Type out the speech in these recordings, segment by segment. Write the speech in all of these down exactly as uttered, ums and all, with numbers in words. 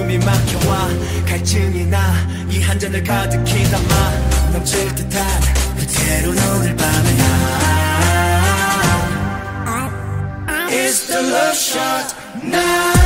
숨이 막혀와 갈증이 나 이 한 잔을 가득히 담아 넘칠 듯한 그대로는 오늘 밤에 나 It's the love shot now.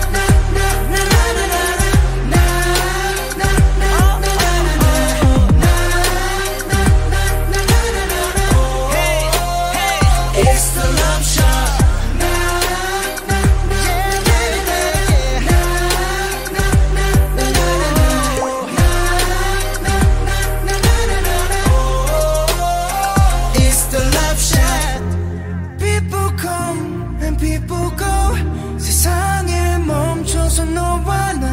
People go 세상에 멈춰서 너와 나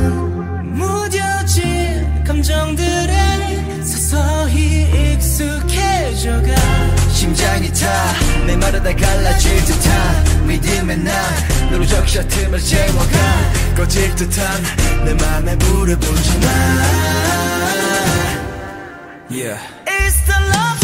무뎌진 감정들에 서서히 익숙해져가 심장이 타 내 말하다 갈라질 듯한 믿음의 날 너로 적셔 틈을 채워가 꺼질 듯한 내 맘에 불을 붙여놔 Yeah It's the love